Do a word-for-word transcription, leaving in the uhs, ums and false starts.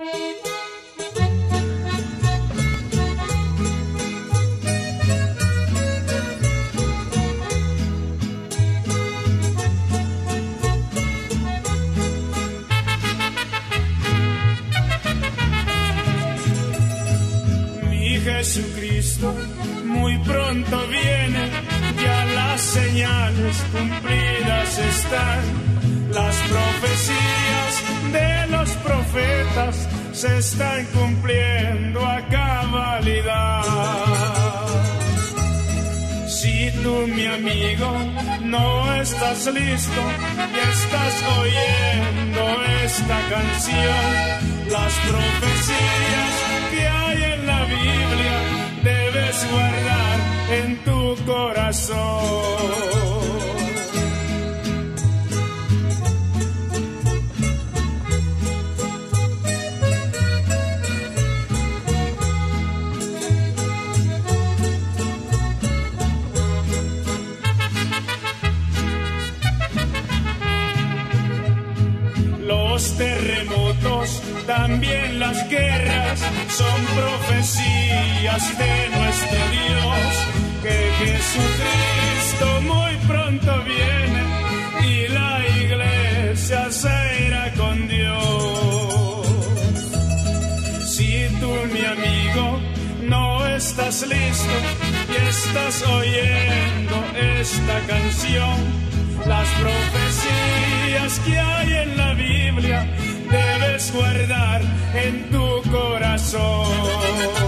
Jesucristo muy pronto viene, ya las señales cumplidas están, las profecías de los profetas se están cumpliendo a cabalidad. Si tú, mi amigo, no estás listo y estás oyendo esta canción, las profecías que hay en la Biblia debes guardar en tu corazón. Los terremotos, también las guerras, son profecías de nuestro Dios, que Jesucristo muy pronto viene y la iglesia se irá con Dios. Si tú, mi amigo, no estás listo y estás oyendo esta canción, las profecías que hay en la Biblia debes guardar en tu corazón.